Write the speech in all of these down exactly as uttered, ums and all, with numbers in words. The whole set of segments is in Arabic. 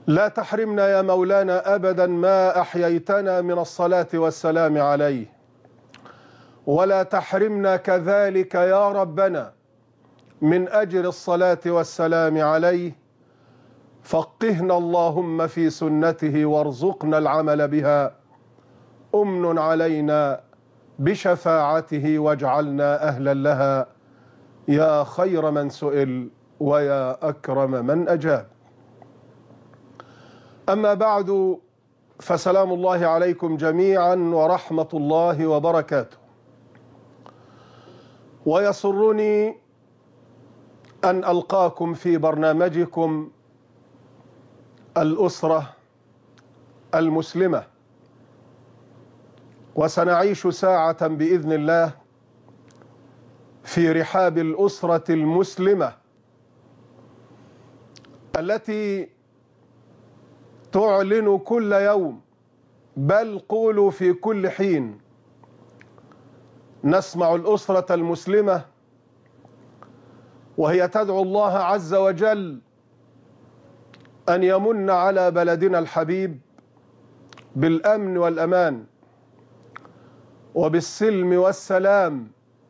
لا تحرمنا يا مولانا أبدا ما أحييتنا من الصلاة والسلام عليه، ولا تحرمنا كذلك يا ربنا من أجر الصلاة والسلام عليه. فقهنا اللهم في سنته وارزقنا العمل بها، أمن علينا بشفاعته واجعلنا أهلا لها يا خير من سئل ويا أكرم من أجاب. أما بعد، فسلام الله عليكم جميعا ورحمة الله وبركاته. ويسرني أن ألقاكم في برنامجكم الأسرة المسلمة، وسنعيش ساعة بإذن الله في رحاب الأسرة المسلمة التي تعلن كل يوم، بل قولوا في كل حين، نسمع الأسرة المسلمة وهي تدعو الله عز وجل أن يمن على بلدنا الحبيب بالأمن والأمان وبالسلم والسلام.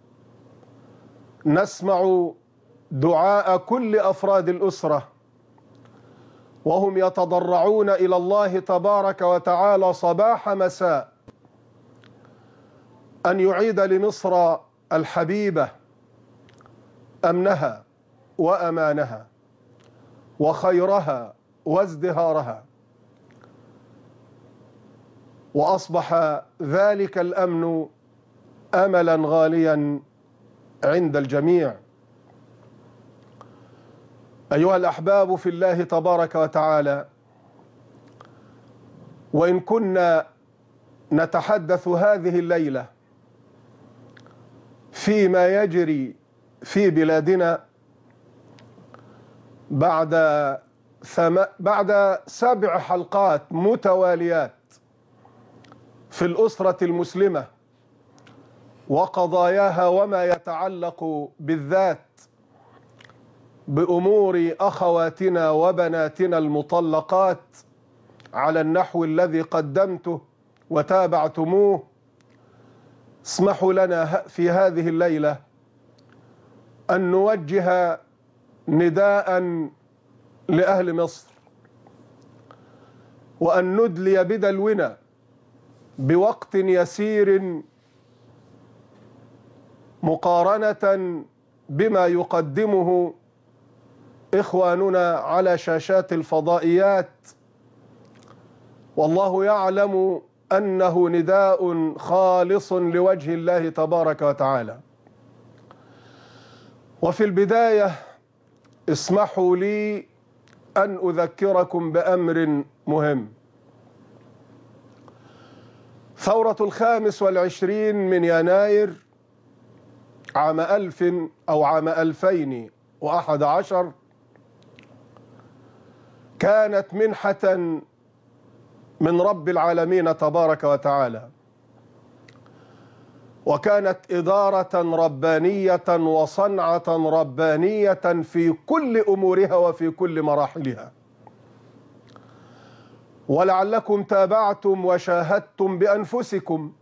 نسمع دعاء كل أفراد الأسرة وهم يتضرعون إلى الله تبارك وتعالى صباح مساء أن يعيد لمصر الحبيبة أمنها وأمانها وخيرها وازدهارها. وأصبح ذلك الأمن أملا غاليا عند الجميع. أيها الأحباب في الله تبارك وتعالى، وإن كنا نتحدث هذه الليلة فيما يجري في بلادنا بعد ثم... بعد سبع حلقات متواليات في الأسرة المسلمة وقضاياها وما يتعلق بالذات بأمور أخواتنا وبناتنا المطلقات على النحو الذي قدمته وتابعتموه، اسمحوا لنا في هذه الليلة أن نوجه نداء لأهل مصر، وأن ندلي بدلونا بوقت يسير مقارنة بما يقدمه إخواننا على شاشات الفضائيات، والله يعلم أنه نداء خالص لوجه الله تبارك وتعالى. وفي البداية اسمحوا لي أن أذكركم بأمر مهم. ثورة الخامس والعشرين من يناير عام ألف أو عام ألفين وأحد عشر كانت منحة من رب العالمين تبارك وتعالى، وكانت إدارة ربانية وصنعة ربانية في كل أمورها وفي كل مراحلها. ولعلكم تابعتم وشاهدتم بأنفسكم،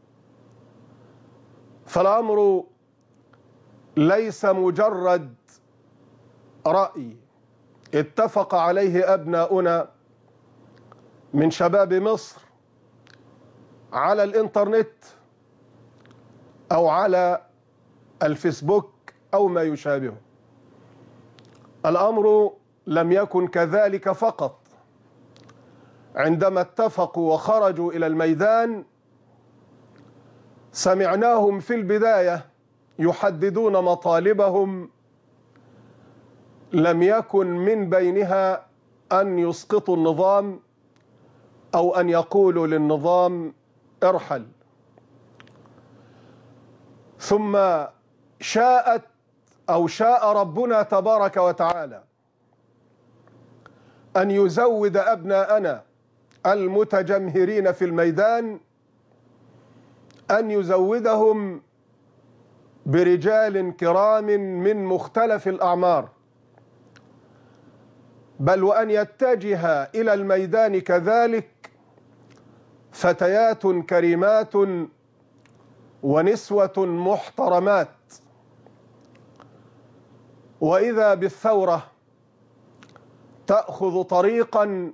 فالأمر ليس مجرد رأي اتفق عليه أبناؤنا من شباب مصر على الإنترنت أو على الفيسبوك أو ما يشابهه. الأمر لم يكن كذلك فقط. عندما اتفقوا وخرجوا إلى الميدان سمعناهم في البداية يحددون مطالبهم، لم يكن من بينها أن يسقطوا النظام أو أن يقولوا للنظام ارحل. ثم شاءت أو شاء ربنا تبارك وتعالى أن يزود أبناءنا المتجمهرين في الميدان، أن يزودهم برجال كرام من مختلف الأعمار، بل وأن يتجه إلى الميدان كذلك فتيات كريمات ونسوة محترمات. وإذا بالثورة تأخذ طريقا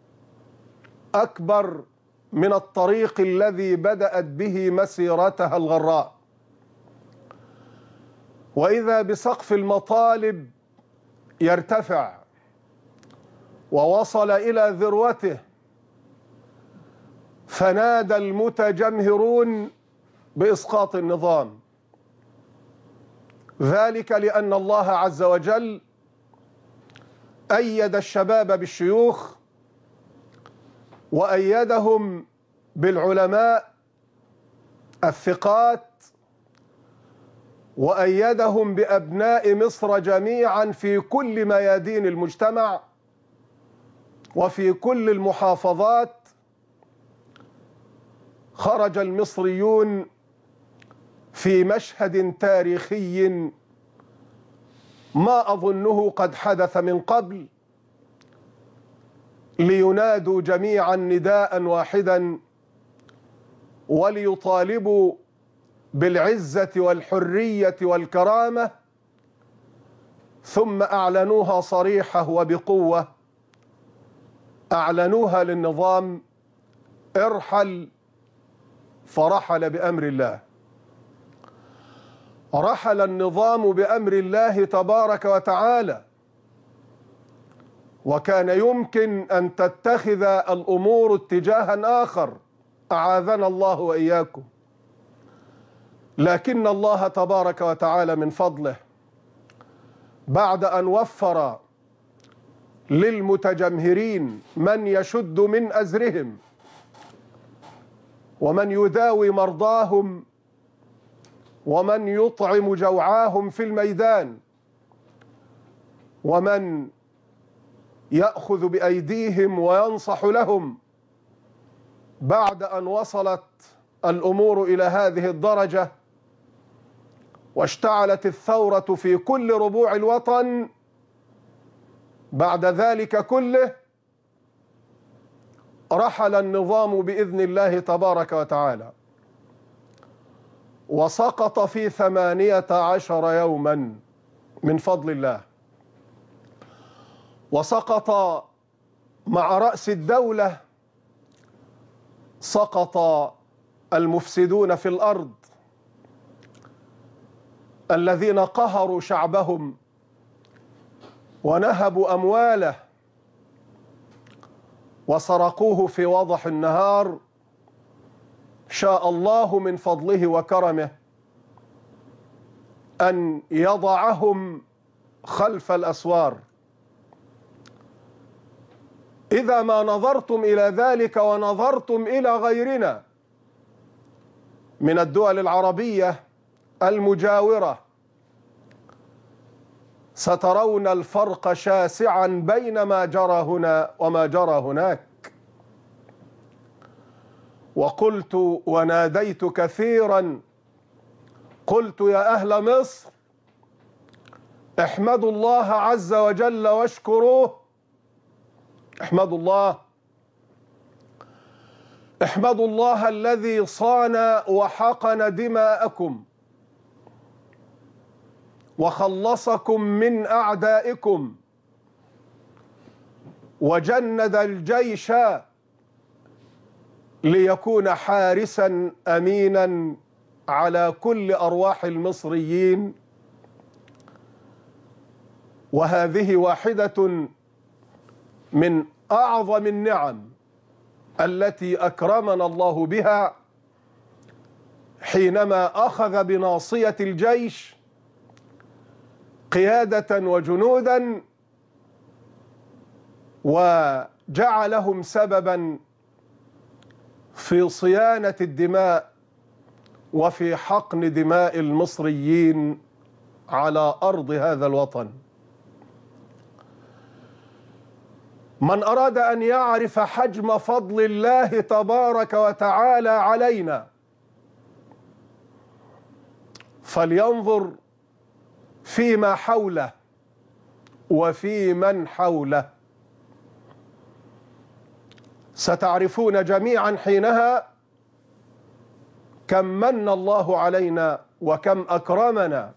أكبر من الطريق الذي بدأت به مسيرتها الغراء، وإذا بسقف المطالب يرتفع ووصل إلى ذروته، فنادى المتجمهرون بإسقاط النظام، ذلك لأن الله عز وجل أيد الشباب بالشيوخ وأيدهم بالعلماء الثقات وأيدهم بأبناء مصر جميعا في كل ميادين المجتمع وفي كل المحافظات. خرج المصريون في مشهد تاريخي ما أظنه قد حدث من قبل، لينادوا جميعا نداء واحدا وليطالبوا بالعزة والحرية والكرامة، ثم أعلنوها صريحة وبقوة، أعلنوها للنظام: ارحل. فرحل بأمر الله، رحل النظام بأمر الله تبارك وتعالى. وكان يمكن أن تتخذ الأمور اتجاها آخر، أعاذنا الله وإياكم، لكن الله تبارك وتعالى من فضله بعد أن وفر للمتجمهرين من يشد من أزرهم ومن يداوي مرضاهم ومن يطعم جوعاهم في الميدان ومن يأخذ بأيديهم وينصح لهم، بعد أن وصلت الأمور إلى هذه الدرجة واشتعلت الثورة في كل ربوع الوطن، بعد ذلك كله رحل النظام بإذن الله تبارك وتعالى، وسقط في ثمانية عشر يوما من فضل الله. وسقط مع رأس الدولة، سقط المفسدون في الأرض الذين قهروا شعبهم ونهبوا أمواله وسرقوه في وضح النهار. شاء الله من فضله وكرمه أن يضعهم خلف الأسوار. إذا ما نظرتم إلى ذلك ونظرتم إلى غيرنا من الدول العربية المجاورة، سترون الفرق شاسعا بين ما جرى هنا وما جرى هناك. وقلت وناديت كثيرا، قلت: يا أهل مصر، احمدوا الله عز وجل واشكروه. احمدوا الله، احمدوا الله الذي صان وحقن دماءكم وخلصكم من أعدائكم وجند الجيش ليكون حارسا أمينا على كل أرواح المصريين. وهذه واحدة من أعظم النعم التي أكرمنا الله بها حينما أخذ بناصية الجيش قيادة وجنودا وجعلهم سببا في صيانة الدماء وفي حقن دماء المصريين على أرض هذا الوطن. من أراد أن يعرف حجم فضل الله تبارك وتعالى علينا فلينظر فيما حوله وفي من حوله. ستعرفون جميعا حينها كم من الله علينا وكم أكرمنا.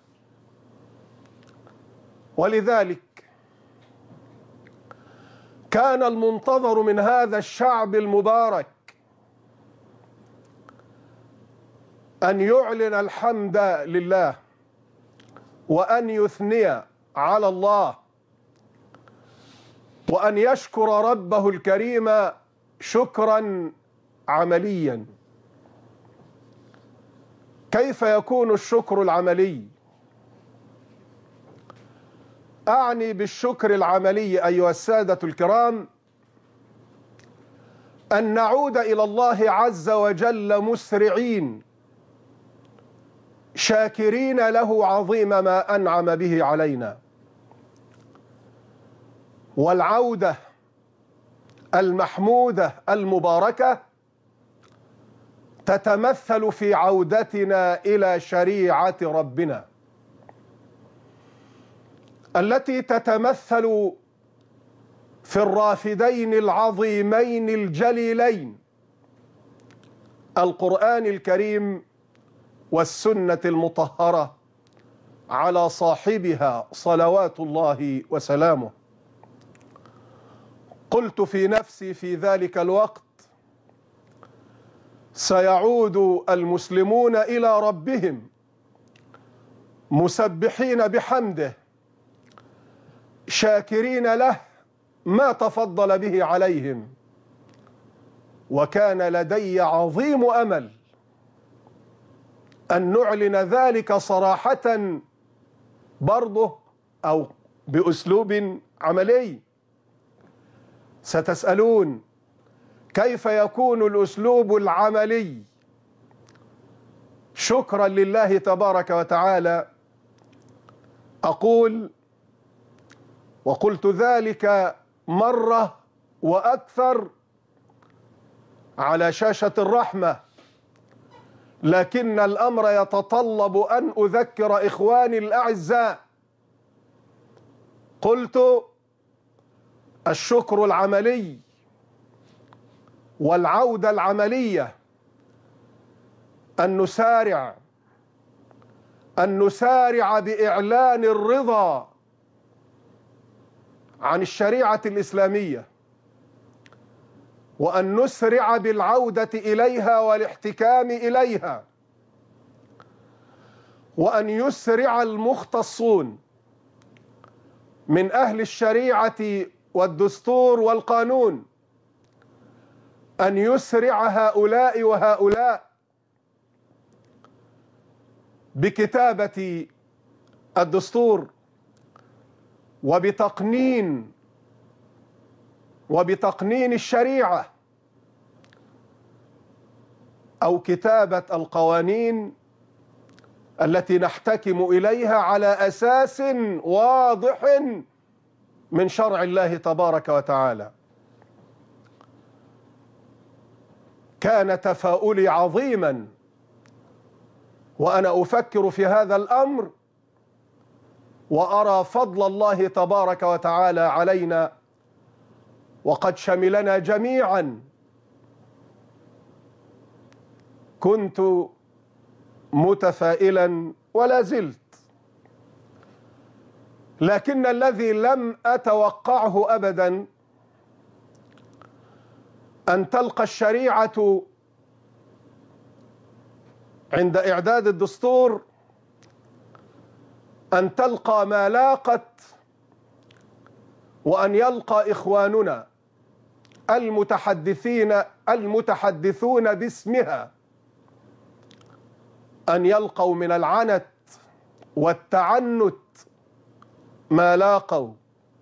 ولذلك كان المنتظر من هذا الشعب المبارك أن يعلن الحمد لله وأن يثني على الله وأن يشكر ربه الكريم شكرا عمليا. كيف يكون الشكر العملي؟ أعني بالشكر العملي أيها السادة الكرام أن نعود إلى الله عز وجل مسرعين شاكرين له عظيم ما أنعم به علينا. والعودة المحمودة المباركة تتمثل في عودتنا إلى شريعة ربنا التي تتمثل في الرافدين العظيمين الجليلين القرآن الكريم والسنة المطهرة على صاحبها صلوات الله وسلامه. قلت في نفسي في ذلك الوقت سيعود المسلمون إلى ربهم مسبحين بحمده شاكرين له ما تفضل به عليهم. وكان لدي عظيم أمل أن نعلن ذلك صراحة برضه أو بأسلوب عملي. ستسألون كيف يكون الأسلوب العملي شكرا لله تبارك وتعالى؟ أقول وقلت ذلك مرة وأكثر على شاشة الرحمة، لكن الأمر يتطلب أن أذكر إخواني الأعزاء. قلت الشكر العملي والعودة العملية أن نسارع أن نسارع بإعلان الرضا عن الشريعة الإسلامية، وأن نسرع بالعودة إليها والاحتكام إليها، وأن يسرع المختصون من أهل الشريعة والدستور والقانون أن يسرع هؤلاء وهؤلاء بكتابة الدستور وبتقنين وبتقنين الشريعة أو كتابة القوانين التي نحتكم إليها على أساس واضح من شرع الله تبارك وتعالى. كان تفاؤلي عظيما وأنا أفكر في هذا الأمر وأرى فضل الله تبارك وتعالى علينا وقد شملنا جميعا. كنت متفائلا ولا زلت، لكن الذي لم أتوقعه أبدا أن تلقى الشريعة عند إعداد الدستور أن تلقى ما لاقت، وأن يلقى إخواننا المتحدثين المتحدثون باسمها أن يلقوا من العنت والتعنت ما لاقوا.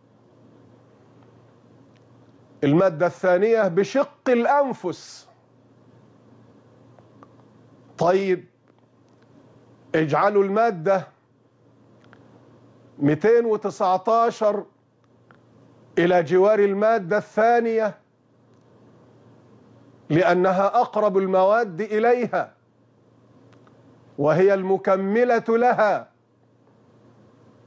المادة الثانية بشق الأنفس. طيب اجعلوا المادة مئتين وتسعة عشر إلى جوار المادة الثانية لأنها أقرب المواد إليها وهي المكملة لها.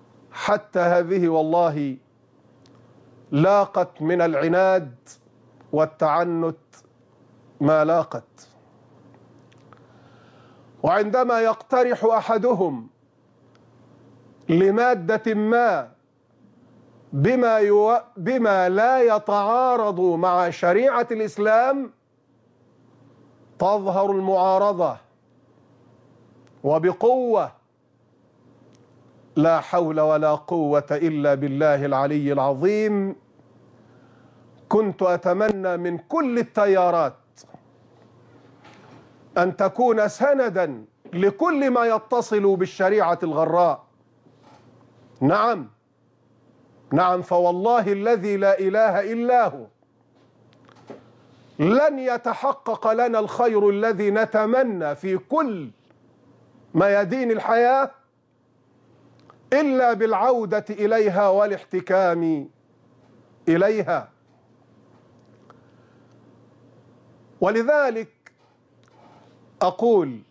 حتى هذه والله لاقت من العناد والتعنت ما لاقت. وعندما يقترح أحدهم لمادة ما بما, يو... بما لا يتعارض مع شريعة الإسلام تظهر المعارضة وبقوة. لا حول ولا قوة إلا بالله العلي العظيم. كنت أتمنى من كل التيارات أن تكون سندا لكل ما يتصل بالشريعة الغراء. نعم نعم فوالله الذي لا إله إلا هو لن يتحقق لنا الخير الذي نتمنى في كل ميادين الحياة إلا بالعودة إليها والاحتكام إليها. ولذلك أقول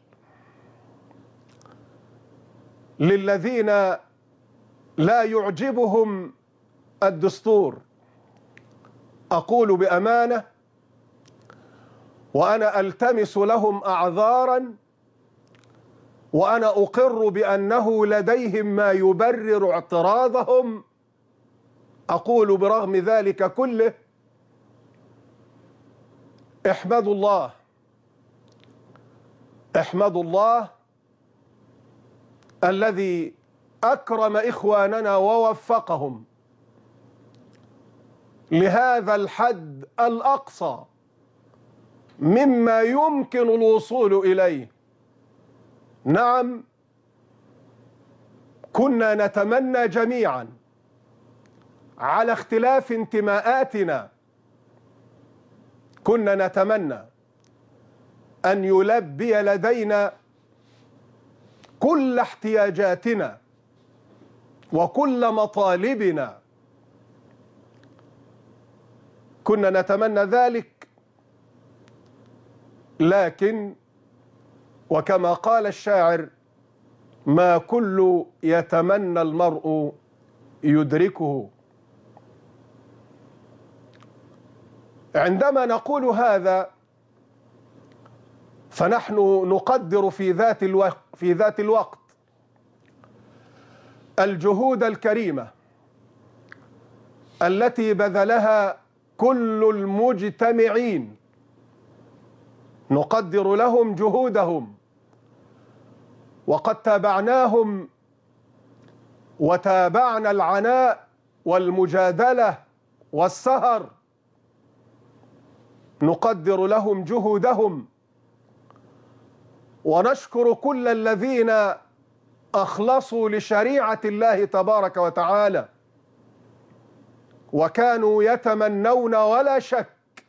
للذين لا يعجبهم الدستور، أقول بأمانة وأنا ألتمس لهم أعذارا، وأنا أقر بأنه لديهم ما يبرر اعتراضهم، أقول برغم ذلك كله احمدوا الله احمدوا الله الذي أكرم إخواننا ووفقهم لهذا الحد الأقصى مما يمكن الوصول إليه. نعم كنا نتمنى جميعا على اختلاف انتماءاتنا، كنا نتمنى أن يلبي لدينا كل احتياجاتنا وكل مطالبنا، كنا نتمنى ذلك. لكن وكما قال الشاعر: ما كل يتمنى المرء يدركه. عندما نقول هذا فنحن نقدر في ذات الوقت في ذات الوقت الجهود الكريمة التي بذلها كل المجتمعين، نقدر لهم جهودهم، وقد تابعناهم وتابعنا العناء والمجادلة والسهر، نقدر لهم جهودهم ونشكر كل الذين أخلصوا لشريعة الله تبارك وتعالى وكانوا يتمنون ولا شك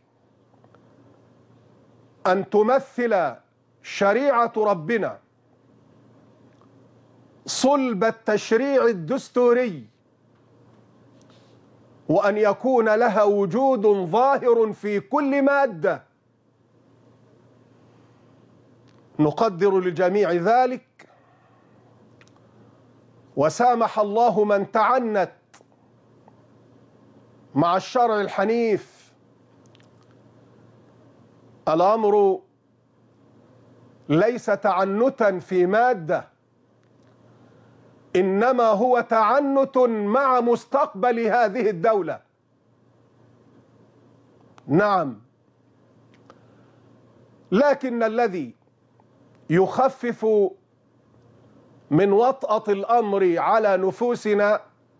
أن تمثل شريعة ربنا صلب التشريع الدستوري، وأن يكون لها وجود ظاهر في كل مادة. نقدر لجميع ذلك، وسامح الله من تعنت مع الشرع الحنيف. الأمر ليس تعنتا في مادة، إنما هو تعنت مع مستقبل هذه الدولة. نعم، لكن الذي يخفف من وطأة الأمر على نفوسنا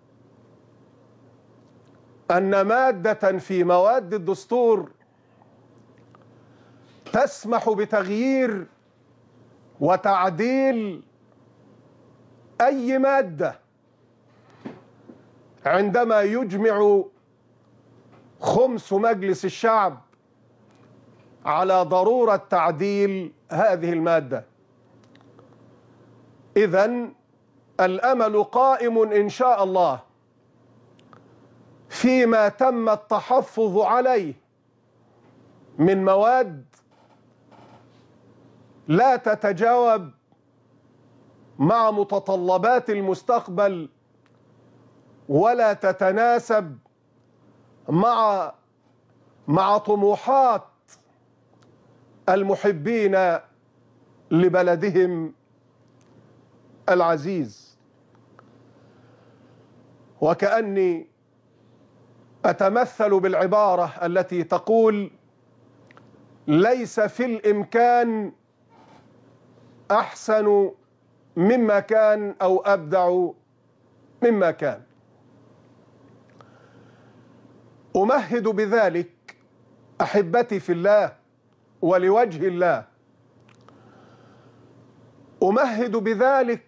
أن مادة في مواد الدستور تسمح بتغيير وتعديل أي مادة عندما يجمع خمس مجلس الشعب على ضرورة تعديل هذه المادة. إذن الأمل قائم إن شاء الله فيما تم التحفظ عليه من مواد لا تتجاوب مع متطلبات المستقبل ولا تتناسب مع مع طموحات المحبين لبلدهم العزيز. وكأني أتمثل بالعبارة التي تقول: ليس في الإمكان أحسن مما كان أو أبدع مما كان. أمهد بذلك أحبتي في الله ولوجه الله، أمهد بذلك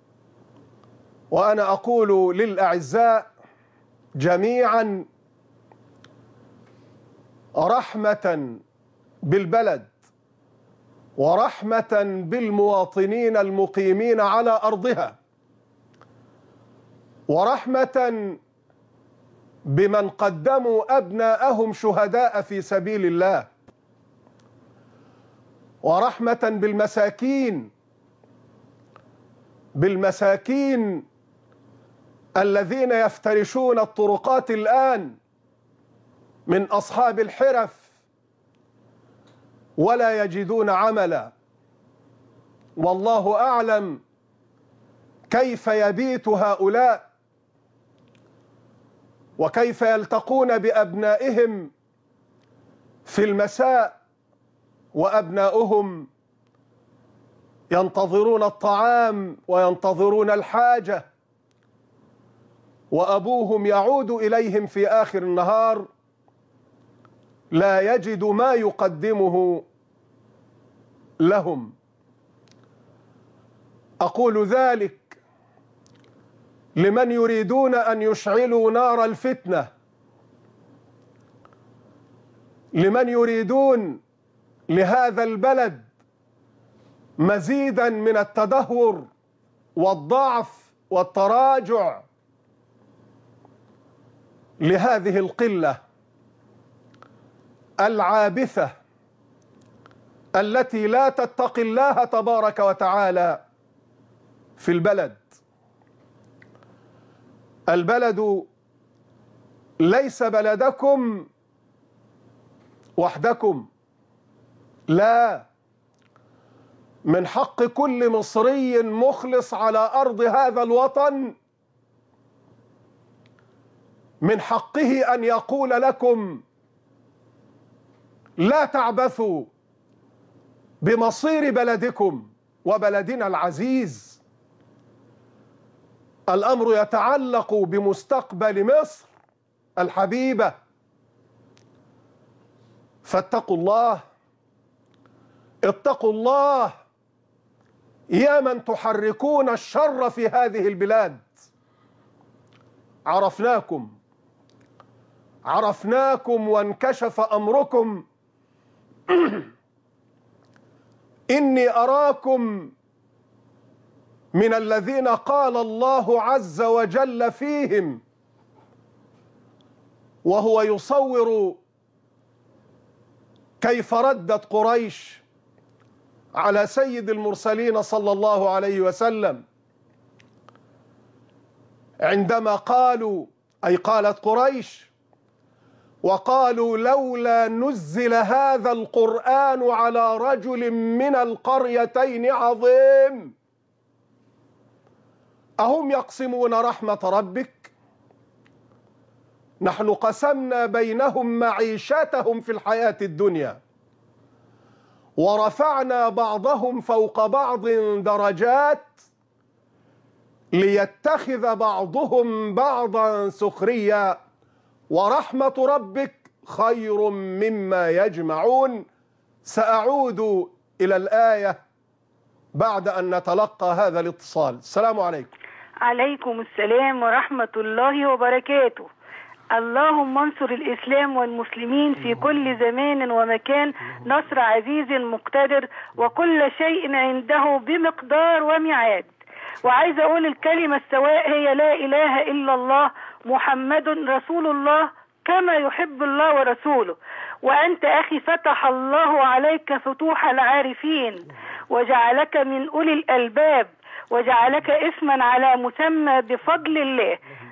وأنا أقول للأعزاء جميعا: رحمة بالبلد ورحمة بالمواطنين المقيمين على أرضها، ورحمة بمن قدموا أبناءهم شهداء في سبيل الله، ورحمة بالمساكين بالمساكين الذين يفترشون الطرقات الآن من أصحاب الحرف ولا يجدون عملا. والله أعلم كيف يبيت هؤلاء وكيف يلتقون بأبنائهم في المساء وأبناؤهم ينتظرون الطعام وينتظرون الحاجة، وأبوهم يعود إليهم في آخر النهار لا يجد ما يقدمه لهم. أقول ذلك لمن يريدون أن يشعلوا نار الفتنة، لمن يريدون لهذا البلد مزيدا من التدهور والضعف والتراجع، لهذه القلة العابثة التي لا تتقي الله تبارك وتعالى في البلد. البلد ليس بلدكم وحدكم، لا، من حق كل مصري مخلص على أرض هذا الوطن، من حقه أن يقول لكم: لا تعبثوا بمصير بلدكم وبلدنا العزيز. الأمر يتعلق بمستقبل مصر الحبيبة، فاتقوا الله، اتقوا الله يا من تحركون الشر في هذه البلاد. عرفناكم عرفناكم وانكشف أمركم. إني أراكم من الذين قال الله عز وجل فيهم وهو يصور كيف ردت قريش على سيد المرسلين صلى الله عليه وسلم عندما قالوا، أي قالت قريش، وقالوا: لولا نزل هذا القرآن على رجل من القريتين عظيم. أهم يقسمون رحمة ربك؟ نحن قسمنا بينهم معيشتهم في الحياة الدنيا ورفعنا بعضهم فوق بعض درجات ليتخذ بعضهم بعضا سخريا ورحمة ربك خير مما يجمعون. سأعود إلى الآية بعد أن نتلقى هذا الاتصال. السلام عليكم. عليكم السلام ورحمة الله وبركاته. اللهم انصر الإسلام والمسلمين في كل زمان ومكان نصر عزيز مقتدر، وكل شيء عنده بمقدار وميعاد. وعايزة أقول الكلمة السواء هي لا إله إلا الله محمد رسول الله كما يحب الله ورسوله. وأنت أخي فتح الله عليك فتوح العارفين وجعلك من أولي الألباب وجعلك اسما على مسمى بفضل الله.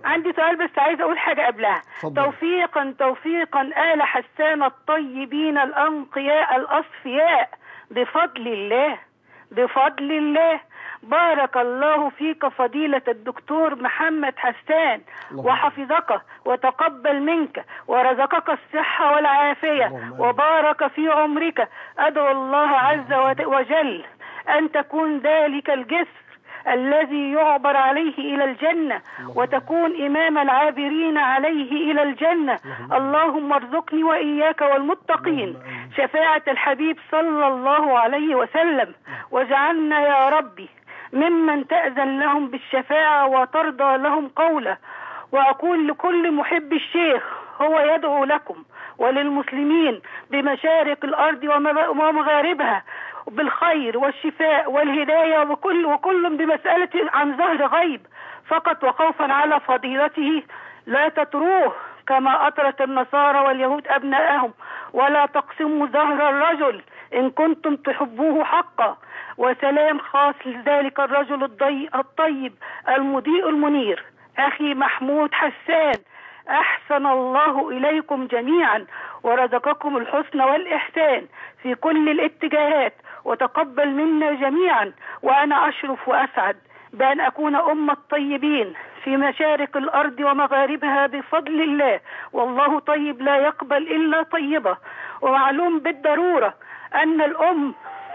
عندي سؤال بس عايز اقول حاجه قبلها. فضل. توفيقا توفيقا آل حسان الطيبين الانقياء الاصفياء بفضل الله بفضل الله. بارك الله فيك فضيلة الدكتور محمد حسان وحفظك وتقبل منك ورزقك الصحة والعافية وبارك في عمرك. أدعو الله عز وجل أن تكون ذلك الجسر الذي يعبر عليه إلى الجنة وتكون إمام العابرين عليه إلى الجنة. اللهم ارزقني وإياك والمتقين شفاعة الحبيب صلى الله عليه وسلم، واجعلنا يا ربي ممن تأذن لهم بالشفاعة وترضى لهم قوله. وأقول لكل محب الشيخ هو يدعو لكم وللمسلمين بمشارق الأرض ومغاربها بالخير والشفاء والهداية وكل وكل بمسألة عن ظهر غيب فقط وخوفا على فضيلته. لا تتروه كما أطرت النصارى واليهود أبناءهم، ولا تقسموا ظهر الرجل إن كنتم تحبوه حقا. وسلام خاص لذلك الرجل الطيب المضيء المنير أخي محمود حسان. أحسن الله إليكم جميعا ورزقكم الحسن والإحسان في كل الاتجاهات، وتقبل منا جميعا. وأنا أشرف وأسعد بأن أكون أم الطيبين في مشارق الأرض ومغاربها بفضل الله، والله طيب لا يقبل إلا طيبة. ومعلوم بالضرورة أن الأم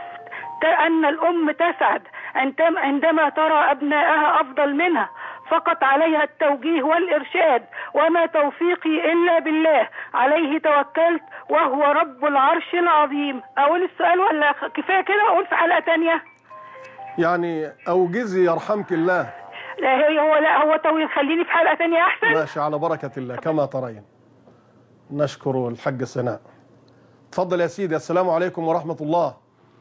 أن الأم تسعد عندما ترى أبنائها أفضل منها، فقط عليها التوجيه والإرشاد، وما توفيقي إلا بالله، عليه توكلت وهو رب العرش العظيم. أقول السؤال ولا كفاية كده أقول في حلقة تانية؟ يعني أوجزي يرحمك الله. لا هي هو لا هو طويل، خليني في حلقة تانية أحسن. ماشي على بركة الله كما ترين. نشكر الحاج سناء. تفضل يا سيدي. السلام عليكم ورحمة الله.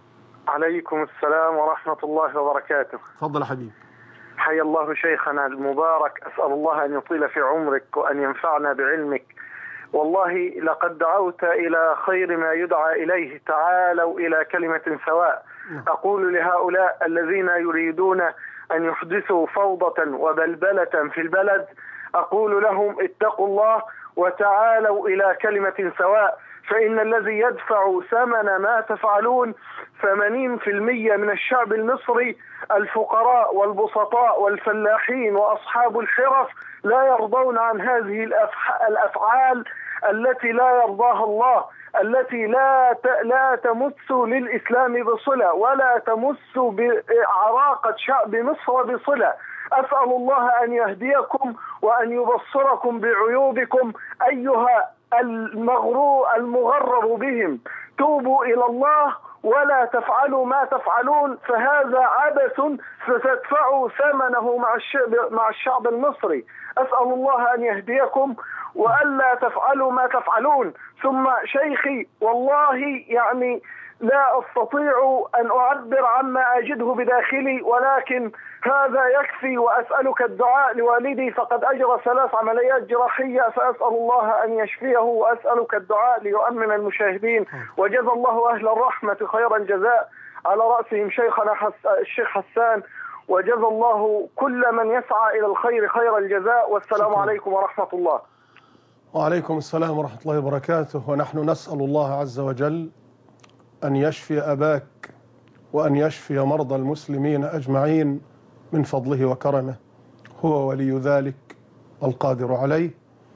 عليكم السلام ورحمة الله وبركاته. تفضل يا حبيبي. حيا الله شيخنا المبارك، أسأل الله أن يطيل في عمرك وأن ينفعنا بعلمك. والله لقد دعوت إلى خير ما يدعى إليه، تعالوا إلى كلمة سواء. أقول لهؤلاء الذين يريدون أن يحدثوا فوضى وبلبلة في البلد، أقول لهم اتقوا الله وتعالوا إلى كلمة سواء، فإن الذي يدفع ثمن ما تفعلون ثمانين بالمئة من الشعب المصري، الفقراء والبسطاء والفلاحين وأصحاب الحرف، لا يرضون عن هذه الأفعال التي لا يرضاها الله، التي لا لا تمس للإسلام بصلة ولا تمس بعراقة شعب مصر بصلة. أسأل الله أن يهديكم وأن يبصركم بعيوبكم أيها المغرور المغرر بهم. توبوا إلى الله ولا تفعلوا ما تفعلون، فهذا عبث ستدفعوا ثمنه مع الشعب مع الشعب المصري. أسأل الله أن يهديكم وألا تفعلوا ما تفعلون. ثم شيخي والله يعني لا أستطيع أن أعبر عما أجده بداخلي، ولكن هذا يكفي. وأسألك الدعاء لوالدي فقد أجرى ثلاث عمليات جراحية، فأسأل الله أن يشفيه، وأسألك الدعاء ليؤمن المشاهدين. وجزى الله أهل الرحمة خير الجزاء، على رأسهم شيخنا حس... الشيخ حسان، وجزى الله كل من يسعى إلى الخير خير الجزاء. والسلام شكرا. عليكم ورحمة الله. وعليكم السلام ورحمة الله وبركاته. ونحن نسأل الله عز وجل أن يشفي أباك وأن يشفي مرضى المسلمين أجمعين من فضله وكرمه، هو ولي ذلك والقادر عليه.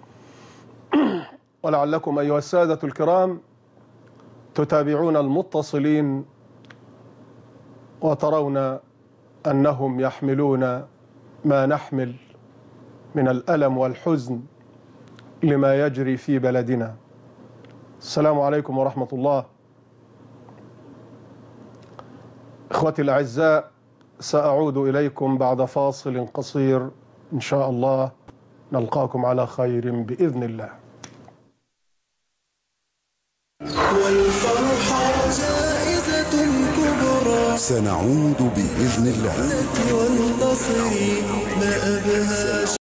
ولعلكم أيها السادة الكرام تتابعون المتصلين وترون أنهم يحملون ما نحمل من الألم والحزن لما يجري في بلدنا. السلام عليكم ورحمة الله. إخوتي الأعزاء، سأعود إليكم بعد فاصل قصير إن شاء الله. نلقاكم على خير بإذن الله. والفرحة جائزة كبرى، سنعود بإذن الله. والنصر ما أبهى